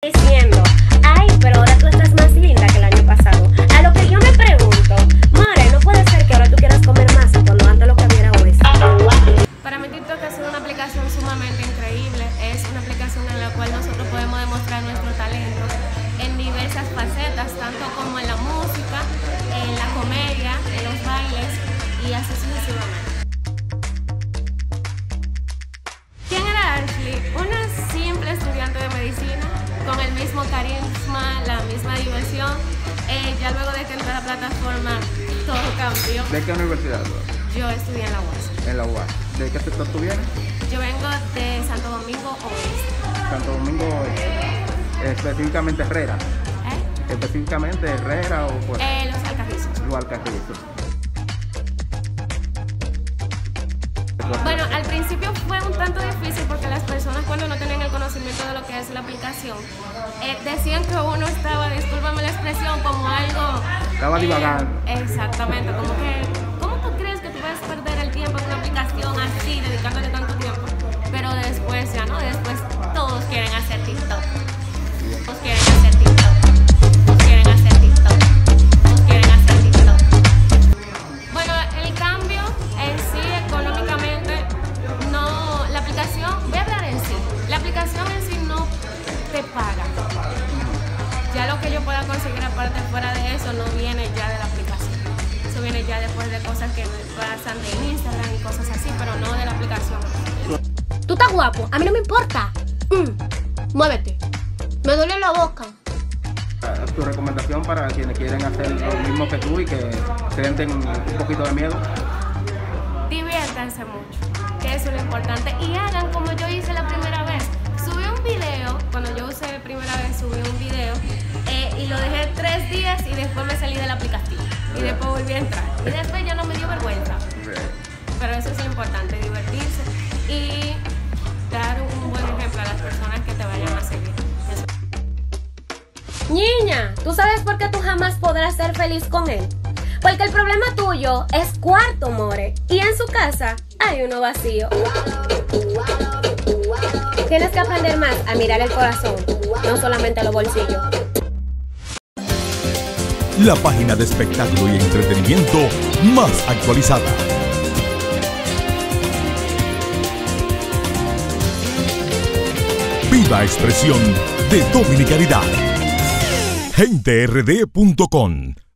Diciendo, ay, pero ahora tú estás más linda que el año pasado. A lo que yo me pregunto, More, no puede ser que ahora tú quieras comer más cuando antes lo que había era hueso. Para mí TikTok ha sido una aplicación sumamente increíble. Es una aplicación en la cual nosotros podemos demostrar nuestro talento en diversas facetas, tanto como en la música, en la comedia, en los bailes y así sucesivamente. ¿Quién era Ashley? Una simple estudiante de medicina con el mismo carisma, la misma diversión. Ya luego de que entré a la plataforma, todo cambió. ¿De qué universidad? Yo estudié en la UAS. En la UAS. ¿De qué sector tú vienes? Yo vengo de Santo Domingo Oeste. Santo Domingo Oeste. Específicamente Herrera. Específicamente Herrera o por Los Alcarrizos. Los Alcarrizos. Bueno, al principio fue un tanto difícil porque las personas cuando no tenían el conocimiento de lo que es la aplicación decían que uno estaba, discúlpame la expresión, como algo... Estaba divagando. Exactamente, como que, ¿cómo tú crees que tú puedes perder el tiempo en una aplicación así, dedicándole tanto tiempo? Pero después ya no, después todos quieren hacer TikTok. Todos quieren hacer TikTok. Todos quieren hacer TikTok. Todos quieren hacer TikTok. Bueno, el cambio en sí, económicamente, no, la aplicación, voy a hablar en sí, la aplicación en sí no te paga. Ya lo que yo pueda conseguir aparte fuera de eso no viene ya de la aplicación. Eso viene ya después de cosas que me pasan de Instagram y cosas así, pero no de la aplicación. Tú estás guapo, a mí no me importa. Muévete. Me duele la boca. ¿Tu recomendación para quienes quieren hacer lo mismo que tú y que sienten un poquito de miedo? Diviértanse mucho, que eso es lo importante. Y hagan como yo hice la primera vez. Subí un video, cuando yo usé la primera vez, subí un video y lo dejé 3 días y después me salí de la aplicación. Y después volví a entrar. Y después ya no me dio vergüenza. Pero eso es importante, divertirse y dar un buen ejemplo a las personas que te vayan a seguir. Niña, ¿tú sabes por qué tú jamás podrás ser feliz con él? Porque el problema tuyo es cuarto, more, y en su casa hay uno vacío. Tienes que aprender más a mirar el corazón, no solamente los bolsillos. La página de espectáculo y entretenimiento más actualizada. Viva expresión de dominicanidad. GenteRD.com